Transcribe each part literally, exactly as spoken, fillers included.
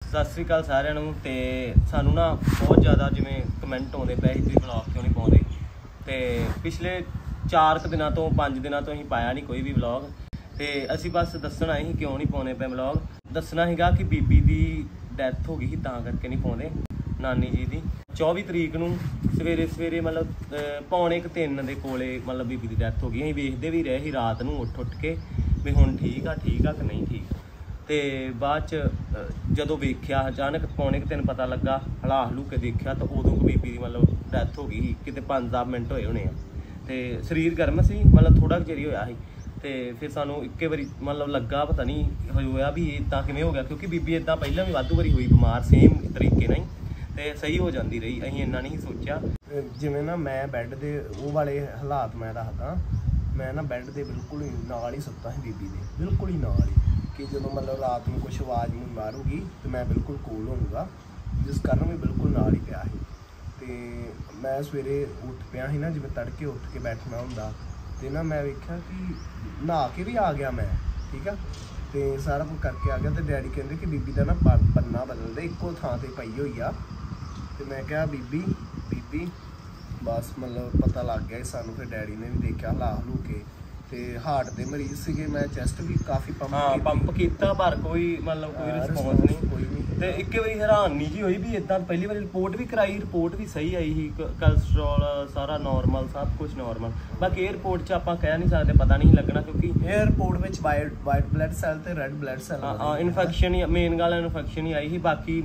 सत श्री अकाल सारिਆਂ ਨੂੰ। ਤੇ ਸਾਨੂੰ ਨਾ ਬਹੁਤ ਜ਼ਿਆਦਾ ਜਿਵੇਂ ਕਮੈਂਟ ਆਉਂਦੇ ਪਏ ਸੀ ਤੁਸੀਂ ਵਲੌਗ ਕਿਉਂ ਨਹੀਂ ਪਾਉਂਦੇ, ਤੇ ਪਿਛਲੇ ਚਾਰ ਕੁ ਦਿਨਾਂ ਤੋਂ ਪੰਜ ਦਿਨਾਂ ਤੋਂ ਅਸੀਂ ਪਾਇਆ ਨਹੀਂ ਕੋਈ ਵੀ ਵਲੌਗ। ਤੇ ਅਸੀਂ ਬਸ ਦੱਸਣਾ ਸੀ ਕਿਉਂ ਨਹੀਂ ਪਾਉਂਦੇ ਪਏ ਵਲੌਗ। ਦੱਸਣਾ ਸੀਗਾ ਕਿ ਬੀਬੀ ਦੀ ਡੈਥ ਹੋ ਗਈ ਸੀ ਤਾਂ ਕਰਕੇ ਨਹੀਂ ਪਾਉਂਦੇ, ਨਾਨੀ ਜੀ ਦੀ। ਚੌਵੀ ਤਰੀਕ ਨੂੰ ਸਵੇਰੇ ਸਵੇਰੇ ਮਤਲਬ ਪੌਣੇ ਕੁ ਤਿੰਨ ਦੇ ਕੋਲੇ ਮਤਲਬ ਬੀਬੀ ਦੀ ਡੈਥ ਹੋ ਗਈ। ਅਸੀਂ ਵੇਖਦੇ ਵੀ ਰਹੇ ਸੀ ਰਾਤ ਨੂੰ ਉੱਠ ਉੱਠ ਕੇ ਵੀ ਹੁਣ ਠੀਕ ਆ ਠੀਕ ਆ ਕਿ ਨਹੀਂ ਠੀਕ। ਤੇ ਬਾਅਦ ਚ ਜਦੋਂ ਵੇਖਿਆ ਅਚਾਨਕ ਪੌਣੇ ਕੁ ਤਿੰਨ ਪਤਾ ਲੱਗਾ, ਹਲਾ ਹਲੂ ਕੇ ਦੇਖਿਆ ਤਾਂ ਉਦੋਂ ਬੀਬੀ ਦੀ ਮਤਲਬ ਡੈਥ ਹੋ ਗਈ ਸੀ। ਕਿਤੇ ਪੰਜ ਦਸ ਮਿੰਟ ਹੋਏ ਹੋਣੇ ਆ ਤੇ ਸਰੀਰ ਗਰਮ ਸੀ, ਮਤਲਬ ਥੋੜਾ ਚਿਰ ਹੀ ਹੋਇਆ ਸੀ। ਤੇ ਫਿਰ ਸਾਨੂੰ ਇੱਕੇ ਵਾਰੀ ਮਤਲਬ ਲੱਗਾ ਪਤਾ ਨਹੀਂ ਹੋਇਆ ਵੀ ਇੱਦਾਂ ਕਿਵੇਂ ਹੋ ਗਿਆ, ਕਿਉਂਕਿ ਬੀਬੀ ਇੱਦਾਂ ਪਹਿਲਾਂ ਵੀ ਵਾਧੂ ਵਾਰੀ ਹੋਈ ਬਿਮਾਰ ਸੇਮ ਤਰੀਕੇ ਨਾਲ ਹੀ, ਤੇ ਸਹੀ ਹੋ ਜਾਂਦੀ ਰਹੀ। ਅਸੀਂ ਇੰਨਾ ਨਹੀਂ ਸੋਚਿਆ। ਜਿਵੇਂ ਨਾ ਮੈਂ ਬੈੱਡ ਦੇ ਉਹ ਵਾਲੇ ਹਾਲਾਤ ਮੈਂ ਦੱਸਦਾ, ਮੈਂ ਨਾ ਬੈੱਡ ਦੇ ਬਿਲਕੁਲ ਹੀ ਨਾਲ ਹੀ ਸੁੱਤਾ ਸੀ ਬੀਬੀ ਦੇ, ਬਿਲਕੁਲ ਹੀ ਨਾਲ ਹੀ, ਕਿ ਜਦੋਂ ਮਤਲਬ ਰਾਤ ਨੂੰ ਕੁਛ ਆਵਾਜ਼ ਮੈਨੂੰ ਮਾਰੂਗੀ ਤੇ ਮੈਂ ਬਿਲਕੁਲ ਕੋਲ ਹੋਊਗਾ, ਜਿਸ ਕਾਰਨ ਮੈਂ ਬਿਲਕੁਲ ਨਾਲ ਹੀ ਪਿਆ ਸੀ। ਤੇ ਮੈਂ ਸਵੇਰੇ ਉੱਠ ਪਿਆ ਸੀ ਨਾ, ਜਿਵੇਂ ਤੜਕੇ ਉੱਠ ਕੇ ਬੈਠਣਾ ਹੁੰਦਾ, ਤੇ ਨਾ ਮੈਂ ਵੇਖਿਆ ਕਿ ਨਹਾ ਕੇ ਵੀ ਆ ਗਿਆ ਮੈਂ, ਠੀਕ ਆ, ਤੇ ਸਾਰਾ ਕੁਝ ਕਰਕੇ ਆ ਗਿਆ। ਤੇ ਡੈਡੀ ਕਹਿੰਦੇ ਕਿ ਬੀਬੀ ਦਾ ਨਾ ਪੰਨਾ ਬਦਲਦੇ, ਇੱਕੋ ਥਾਂ ਤੇ ਪਈ ਹੋਈ ਆ। ਤੇ ਮੈਂ ਕਿਹਾ ਬੀਬੀ ਬੀਬੀ ਬਸ ਮਤਲਬ ਪਤਾ ਲੱਗ ਗਿਆ ਸਾਨੂੰ। ਫਿਰ ਡੈਡੀ ਨੇ ਵੀ ਦੇਖਿਆ ਹਲਾ ਹਲੂ ਕੇ, ਤੇ ਹਾਰਟ ਦੇ ਮਰੀਜ਼ ਸੀਗੇ। ਮੈਂ ਚੈਸਟ ਵੀ ਕਾਫੀ ਪੰਪ ਹਾਂ ਪੰਪ ਕੀਤਾ ਪਰ ਕੋਈ ਮਤਲਬ ਕੋਈ ਰਿਸਪੌਂਸ ਨਹੀਂ, ਕੋਈ ਨਹੀਂ। ਤੇ ਇੱਕੇ ਵਾਰੀ ਹੈਰਾਨੀ ਜੀ ਹੋਈ ਵੀ ਇਦਾਂ। ਪਹਿਲੀ ਵਾਰੀ ਰਿਪੋਰਟ ਵੀ ਕਰਾਈ, ਰਿਪੋਰਟ ਵੀ ਸਹੀ ਆਈ ਸੀ, ਕੋਲੈਸਟਰੋਲ ਸਾਰਾ ਨੋਰਮਲ, ਸਭ ਕੁਝ ਨੋਰਮਲ। ਬਾਕੀ ਇਹ ਰਿਪੋਰਟ 'ਚ ਆਪਾਂ ਕਹਿ ਨਹੀਂ ਸਕਦੇ, ਪਤਾ ਨਹੀਂ ਲੱਗਣਾ, ਕਿਉਂਕਿ ਇਹ ਰਿਪੋਰਟ ਵਿੱਚ ਵਾਈਟ ਵਾਈਟ ਬਲੱਡ ਸੈੱਲ ਤੇ ਰੈੱਡ ਬਲੱਡ ਸੈੱਲ ਹਾਂ ਇਨਫੈਕਸ਼ਨ ਹੀ ਮੇਨ ਗੱਲ, ਇਨਫੈਕਸ਼ਨ ਹੀ ਆਈ ਸੀ। ਬਾਕੀ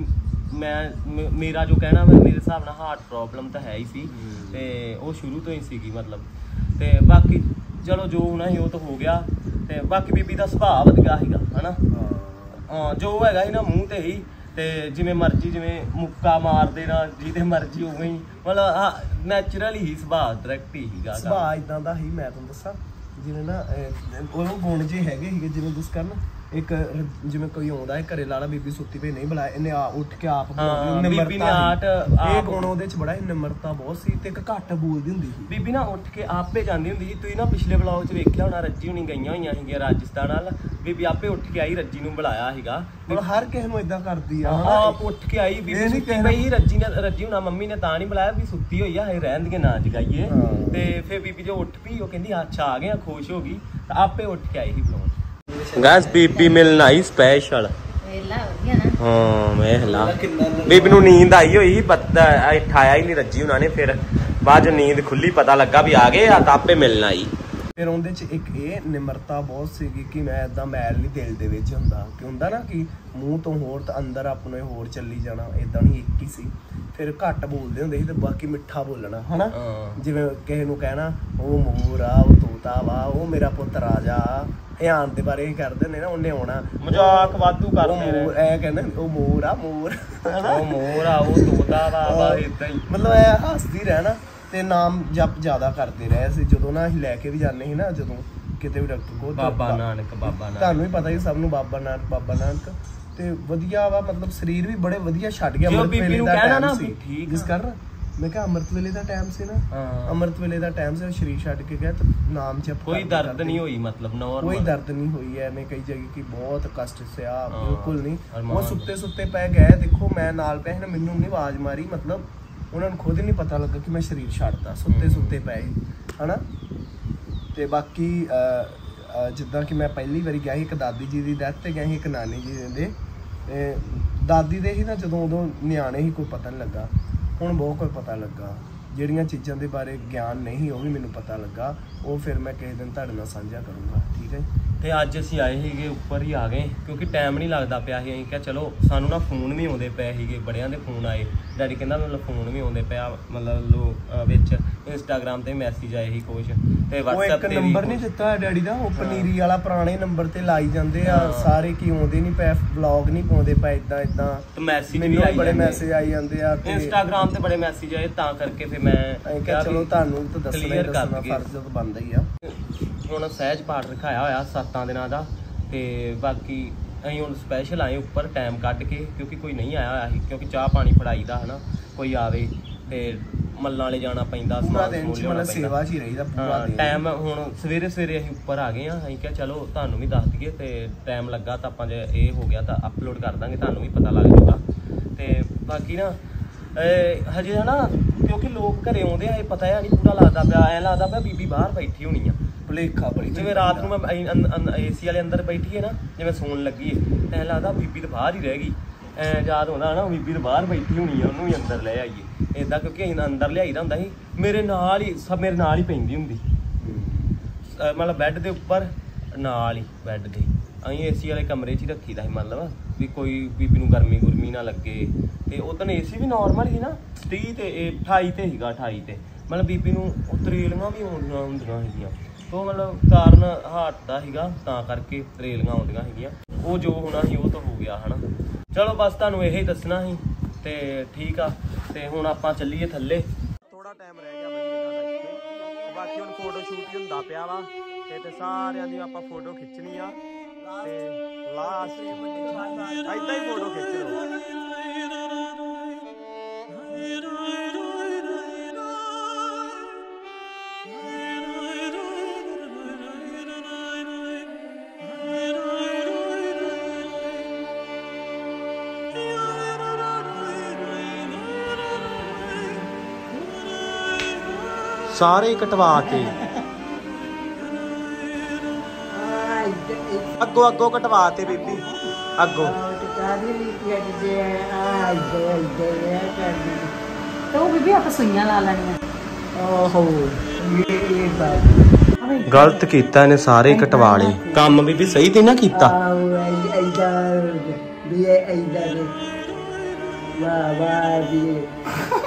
ਮੈਂ ਮੇਰਾ ਜੋ ਕਹਿਣਾ ਵਾ ਮੇਰੇ ਹਿਸਾਬ ਨਾਲ ਹਾਰਟ ਪ੍ਰੋਬਲਮ ਤਾਂ ਹੈ ਹੀ ਸੀ, ਤੇ ਉਹ ਸ਼ੁਰੂ ਤੋਂ ਹੀ ਸੀਗੀ ਮਤਲਬ। ਤੇ ਬਾਕੀ ਚਲੋ ਜੋ ਹੋਣਾ ਸੀ ਉਹ ਤਾਂ ਹੋ ਗਿਆ। ਤੇ ਬਾਕੀ ਬੀਬੀ ਦਾ ਸੁਭਾਅ ਵਧੀਆ ਸੀਗਾ ਹਨਾ, ਹਾਂ ਜੋ ਹੈਗਾ ਸੀ ਨਾ ਮੂੰਹ ਤੇ ਹੀ, ਤੇ ਜਿਵੇਂ ਮਰਜ਼ੀ ਜਿਵੇਂ ਮੁੱਕਾ ਮਾਰ ਦੇਣਾ ਜਿਹਦੇ ਮਰਜ਼ੀ ਉਵੇਂ ਹੀ, ਮਤਲਬ ਨੈਚੁਰਲ ਹੀ ਸੁਭਾਅ, ਡਾਇਰੈਕਟ ਹੀ ਸੀਗਾ ਸੁਭਾਅ ਇਦਾਂ ਦਾ ਹੀ। ਮੈਂ ਤੁਹਾਨੂੰ ਦੱਸਾਂ ਜਿਵੇਂ ਨਾ ਉਹ ਗੁਣ ਜੇ ਹੈਗੇ ਸੀਗੇ, ਜਿਵੇਂ ਜਿਸ ਕਾਰਨ ਇੱਕ ਜਿਵੇਂ ਕੋਈ ਆਉਂਦਾ ਹੈ ਘਰੇ, ਲਾਲਾ ਬੀਬੀ ਸੁੱਤੀ ਪਈ ਨਹੀਂ ਬੁਲਾਇਆ, ਇਹਨੇ ਆ ਉੱਠ ਕੇ ਆਪ ਬੀਬੀ ਨੇ ਆਟ ਇਹ ਗੁਣ ਉਹਦੇ ਚ ਬੜਾ ਹੀ ਨਿਮਰਤਾ ਬਹੁਤ ਸੀ, ਤੇ ਇੱਕ ਘੱਟ ਬੋਲਦੀ ਹੁੰਦੀ ਸੀ ਬੀਬੀ ਨਾ, ਉੱਠ ਕੇ ਆਪੇ ਜਾਂਦੀ ਹੁੰਦੀ ਸੀ। ਤੁਸੀਂ ਨਾ ਪਿਛਲੇ ਵਲੌਗ 'ਚ ਵੇਖਿਆ ਹੋਣਾ, ਰੱਜੀ ਹੁਣੀ ਗਈਆਂ ਹੋਈਆਂ ਸੀਗੀਆਂ ਰਾਜਸਥਾਨ ਵੱਲ, ਬੀਬੀ ਆਪੇ ਉੱਠ ਕੇ ਆਈ, ਰੱਜੀ ਨੂੰ ਬੁਲਾਇਆ ਸੀਗਾ। ਮਤਲਬ ਹਰ ਕਿਸੇ ਨੂੰ ਏਦਾਂ ਕਰਦੀ ਆ, ਆਪ ਉੱਠ ਕੇ ਆਈ। ਬੀਬੀ ਸੁੱਤੀ ਪਈ, ਰੱਜੀ ਨੇ ਰੱਜੀ ਹੁਣਾ ਮੰਮੀ ਨੇ ਤਾਂ ਨਹੀਂ ਬੁਲਾਇਆ ਵੀ ਸੁੱਤੀ ਹੋਈ ਆ, ਹਜੇ ਰਹਿਣ ਦੀਆਂ ਨਾ ਜਗਾਈਏ। ਤੇ ਫਿਰ ਬੀਬੀ ਜੋ ਉੱਠ ਪਈ, ਉਹ ਕਹਿੰਦੀ ਅੱਛਾ ਆ ਗਏ, ਖੁਸ਼ ਹੋ ਗਈ, ਤਾਂ ਆਪੇ ਉੱਠ ਕੇ ਆਈ ਸੀ ਵਲੌਗ। ਗਾਇਸ ਬੀਬੀ ਮਿਲਣ ਆਈ ਸਪੈਸ਼ਲ। ਹਾਂ ਮੈਂ ਹਲਾ ਬੀਬੀ ਨੂੰ ਨੀਂਦ ਆਈ ਹੋਈ, ਪਤਾ ਠਾਇਆ ਹੀ ਨਹੀਂ ਰੱਜੀ ਉਹਨਾਂ ਨੇ। ਫਿਰ ਬਾਅਦ ਚ ਨੀਂਦ ਖੁੱਲੀ, ਪਤਾ ਲੱਗਾ ਵੀ ਆ ਗਏ ਆ, ਤਾਂ ਆਪੇ ਮਿਲਣ ਆਈ। ਫਿਰ ਉਹਦੇ ਚ ਇੱਕ ਇਹ ਨਿਮਰਤਾ ਬਹੁਤ ਸੀਗੀ ਕਿ ਮੈਂ ਏਦਾਂ ਮੈਲ ਨਹੀਂ ਦਿਲ ਦੇ ਵਿੱਚ ਹੁੰਦਾ, ਕਿ ਹੁੰਦਾ ਨਾ ਕਿ ਮੂੰਹ ਤੋਂ ਹੋਰ ਤਾਂ ਅੰਦਰ ਆਪਣੇ ਹੋਰ ਚੱਲੀ ਜਾਣਾ, ਏਦਾਂ ਨਹੀਂ, ਇੱਕ ਹੀ ਸੀ। ਫਿਰ ਘੱਟ ਬੋਲਦੇ ਹੁੰਦੇ ਸੀ ਤੇ ਬਾਕੀ ਮਿੱਠਾ ਬੋਲਣਾ ਹਨਾ। ਜਿਵੇਂ ਕਿਸੇ ਨੂੰ ਕਹਿਣਾ ਉਹ ਮੋਰ ਆ, ਉਹ ਤੋਤਾ ਵਾ, ਉਹ ਮੇਰਾ ਪੁੱਤ ਰਾਜਾ, ਇਹ ਆਣ ਦੇ ਬਾਰੇ ਇਹ ਕਰਦੇ ਨੇ ਨਾ, ਉਹਨੇ ਆਉਣਾ ਮਜ਼ਾਕ ਵਾਧੂ ਕਰਦੇ ਨੇ, ਇਹ ਕਹਿੰਦੇ ਉਹ ਮੋਰ ਆ ਮੋਰ, ਉਹ ਮੋਰ ਆ, ਉਹ ਤੋਤਾ ਵਾ, ਏਦਾਂ ਹੀ ਮਤਲਬ ਇਹ ਹੱਸਦੀ ਰਹਿਣਾ। ਤੇ ਨਾਮ ਜਪ ਜ਼ਿਆਦਾ ਕਰਦੇ ਰਹੇ ਸੀ। ਜਦੋਂ ਨਾ ਅਸੀਂ ਲੈ ਕੇ ਵੀ ਜਾਂਦੇ ਸੀ ਨਾ, ਜਦੋਂ ਕਿਤੇ ਵੀ ਡਾਕਟਰ ਕੋਲ, ਬਾਬਾ ਨਾਨਕ ਬਾਬਾ ਨਾਨਕ ਤੁਹਾਨੂੰ ਵੀ ਪਤਾ ਹੀ ਸਭ ਨੂੰ, ਬਾਬਾ ਨਾਨਕ ਬਾਬਾ ਨਾਨਕ। ਤੇ ਵਧੀਆ ਵਾ, ਮਤਲਬ ਸਰੀਰ ਵੀ ਬੜੇ ਵਧੀਆ ਛੱਡ ਗਿਆ। ਅੰਮ੍ਰਿਤ ਵੇਲੇ ਦਾ ਟਾਈਮ ਸੀ, ਜਿਸ ਕਾਰਨ ਮੈਂ ਕਿਹਾ ਅੰਮ੍ਰਿਤ ਵੇਲੇ ਦਾ ਟਾਈਮ ਸੀ ਨਾ, ਅੰਮ੍ਰਿਤ ਵੇਲੇ ਦਾ ਟਾਈਮ ਸੀ, ਸਰੀਰ ਛੱਡ ਕੇ ਗਿਆ ਤੇ ਨਾਮ ਜਪ, ਕੋਈ ਦਰਦ ਨਹੀਂ ਹੋਈ, ਮਤਲਬ ਨੋਰਮਲ ਕੋਈ ਦਰਦ ਨਹੀਂ ਹੋਈ। ਐਵੇਂ ਕਈ ਜਗ੍ਹਾ ਕਿ ਬਹੁਤ ਕਸ਼ਟ ਸਿਆ, ਬਿਲਕੁਲ ਨਹੀਂ। ਉਹ ਸੁੱਤੇ ਸੁੱਤੇ ਪੈ ਗਏ, ਦੇਖੋ ਮੈਂ ਨਾਲ ਪਿਆ ਨਾ, ਮੈਨੂੰ ਨਹੀਂ ਆਵਾਜ਼ ਮਾਰੀ, ਮਤਲਬ ਉਹਨਾਂ ਨੂੰ ਖੁਦ ਨਹੀਂ ਪਤਾ ਲੱਗਾ ਕਿ ਮੈਂ ਸਰੀਰ ਛੱਡਦਾ, ਸੁੱਤੇ ਸੁੱਤੇ ਪਏ ਹਨਾ। ਤੇ ਬਾਕੀ ਜਿੱਦਾਂ ਕਿ ਮੈਂ ਪਹਿਲੀ ਵਾਰੀ ਗਿਆ ਸੀ, ਇੱਕ ਦਾਦੀ ਜੀ ਦੀ ਡੈਥ ਤੇ ਗਿਆ ਸੀ, ਇੱਕ ਨਾਨੀ ਜੀ ਦੇ। ਦਾਦੀ ਦੇ ਹੀ ਨਾ ਜਦੋਂ ਉਦੋਂ ਨਿਆਣੇ ਹੀ, ਕੋਈ ਪਤਾ ਨਹੀਂ ਲੱਗਾ। ਹੁਣ ਬਹੁਤ ਕੁਝ ਪਤਾ ਲੱਗਾ, ਜਿਹੜੀਆਂ ਚੀਜ਼ਾਂ ਦੇ ਬਾਰੇ ਗਿਆਨ ਨਹੀਂ ਉਹ ਵੀ ਮੈਨੂੰ ਪਤਾ ਲੱਗਾ। ਉਹ ਫਿਰ ਮੈਂ ਕਿਸੇ ਦਿਨ ਤੁਹਾਡੇ ਨਾਲ ਸਾਂਝਾ ਕਰੂੰਗਾ, ਠੀਕ ਹੈ। ਤੇ ਅੱਜ ਅਸੀਂ ਆਏ ਸੀਗੇ, ਉੱਪਰ ਹੀ ਆ ਗਏ ਕਿਉਂਕਿ ਟਾਈਮ ਨਹੀਂ ਲੱਗਦਾ ਪਿਆ ਸੀ। ਅਸੀਂ ਕਿਹਾ ਚਲੋ, ਸਾਨੂੰ ਨਾ ਫੋਨ ਵੀ ਆਉਂਦੇ ਪਏ ਸੀਗੇ, ਬੜਿਆਂ ਦੇ ਫੋਨ ਆਏ। ਡੈਡੀ ਕਹਿੰਦਾ ਮਤਲਬ ਫੋਨ ਵੀ ਆਉਂਦੇ ਪਿਆ, ਮਤਲਬ ਲੋ ਵਿੱਚ ਇੰਸਟਾਗ੍ਰਾਮ ਤੇ ਮੈਸੇਜ ਆਏ ਸੀ ਕੁਛ, ਤੇ ਵਟਸਐਪ ਤੇ ਨੰਬਰ ਨਹੀਂ ਦਿੱਤਾ ਡੈਡੀ ਦਾ, ਉਹ ਪਨੀਰੀ ਵਾਲਾ ਪੁਰਾਣੇ ਨੰਬਰ ਤੇ ਲਾਈ ਜਾਂਦੇ ਆ ਸਾਰੇ, ਕੀ ਆਉਂਦੇ ਨਹੀਂ ਪਏ, ਵਲੌਗ ਨਹੀਂ ਪਾਉਂਦੇ ਪਏ, ਇਦਾਂ ਇਦਾਂ ਮੈਸੇਜ ਵੀ ਬੜੇ ਮੈਸੇਜ ਆਈ ਜਾਂਦੇ ਆ, ਇੰਸਟਾਗ੍ਰਾਮ ਤੇ ਬੜੇ ਮੈਸੇਜ ਆਏ, ਤਾਂ ਕਰਕੇ ਫਿਰ ਮੈਂ ਕਿਹਾ ਚਲੋ ਤੁਹਾਨੂੰ ਤਾਂ ਦੱਸਣਾ ਦੱਸਣਾ ਫਰਜ਼ ਬਣਦਾ ਹੀ ਆ। ਹੁਣ ਸਹਿਜ ਪਾਠ ਰਖਾਇਆ ਹੋਇਆ ਸੱਤਾਂ ਦਿਨਾਂ ਦਾ, ਤੇ ਬਾਕੀ ਅਸੀਂ ਹੁਣ ਸਪੈਸ਼ਲ ਆਏ ਉੱਪਰ ਟਾਈਮ ਕੱਢ ਕੇ, ਕਿਉਂਕਿ ਕੋਈ ਨਹੀਂ ਆਇਆ ਹੋਇਆ ਸੀ, ਕਿਉਂਕਿ ਚਾਹ ਪਾਣੀ ਫੜਾਈ ਦਾ ਹਨਾ, ਕੋਈ ਆਵੇ ਤੇ ਮੱਲਾਂ ਵਾਲੇ ਜਾਣਾ ਪੈਂਦਾ, ਸੇਵਾ ਚ ਹੀ ਰਹੀਦਾ ਪੂਰਾ ਟਾਈਮ। ਹੁਣ ਸਵੇਰੇ ਸਵੇਰੇ ਅਸੀਂ ਉੱਪਰ ਆ ਗਏ ਆ, ਅਸੀਂ ਕਿਹਾ ਚਲੋ ਤੁਹਾਨੂੰ ਵੀ ਦੱਸ ਦਈਏ, ਤੇ ਟਾਈਮ ਲੱਗਾ ਤਾਂ ਆਪਾਂ ਜੇ ਇਹ ਹੋ ਗਿਆ ਤਾਂ ਅਪਲੋਡ ਕਰ ਦਾਂਗੇ, ਤੁਹਾਨੂੰ ਵੀ ਪਤਾ ਲੱਗ ਜਾਊਗਾ। बाकी ना हजे है ना क्योंकि लोग घरे आउंदे आ पता है नहीं पूरा लगता पिया ऐ लगता पिया बीबी बाहर बैठी होनी आ भुलेखा बड़ी जिवें रात नूं मैं एसी वाले अंदर बैठी है ना जिवें सौन लगी है ऐ लगदा बीबी तो बाहर ही रह गई ऐ याद होंदा ना बीबी तो बाहर बैठी होनी है उन्होंने भी अंदर ले आईए इदां क्योंकि अंदर लियाईदा हुंदा सी मेरे नाल ही सब मेरे नाल ही पैंदी हुंदी मतलब बैड के उपर नाल ही बैड के अं एसी वाले कमरे च ही रखी दा ही मतलब भी कोई बीबी नूं गर्मी गुरमी ना लगे तो उदन एसी भी नॉर्मल ही ना तीह ते अठाई ते सीगा अठाई ते मतलब बीबी नूं तरेलियां भी आउंदियां हुंदियां सीगियां तो मतलब कारण हार्ट का सीगा तां करके तरेलियां आउंदियां सीगियां वो जो होना सी वो तो हो गया है ना। चलो बस तुहानूं यही दसना ही ते ठीक आ ते हुण आपां चलीए थल्ले थोड़ा टाइम रह गया बई इन्हां दा इत्थे बाकी हुण फोटो शूट ही हुंदा पिया वा ते सारिआं दी आपां फोटो खिच्चनी आ ते लास्ट इदां ही फोटो खिच्च लो। सारे कटवा के अगो अगो कटवा ते बीबी अगो तो बीबी आप सुइयां ला लैनियां ओहो गलत कीता इन्हें सारे कटवा ले काम बीबी सही ते ना कीता वाह वाह